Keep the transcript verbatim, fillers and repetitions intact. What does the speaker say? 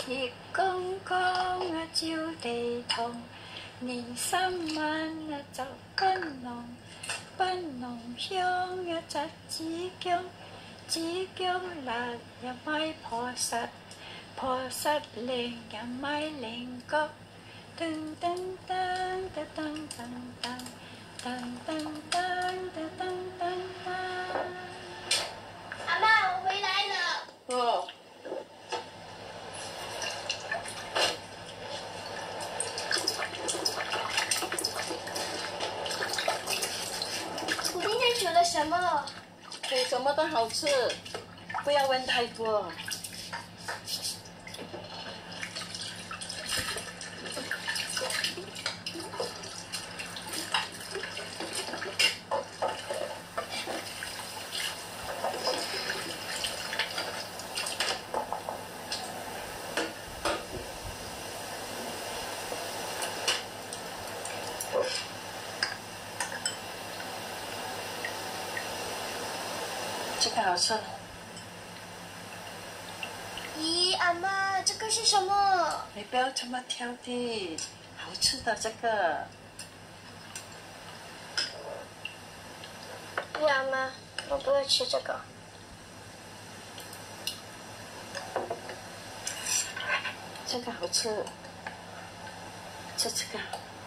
熱公公啊照地堂，年三晚啊就檳榔，檳榔香啊摘紫薑，紫薑辣又買破實，破實靚又買菱角，噔噔噔噔噔噔噔噔噔噔噔噔噔。 阿媽，我回來了。 哦。 我今天煮了什麼？ 对，什么都好吃，不要问太多。这个好吃。 咦，阿媽，這個是什麼？ 你不要這麼挑剔，好吃的這個。 不要媽，我不會吃這個。 這個好吃，吃這個。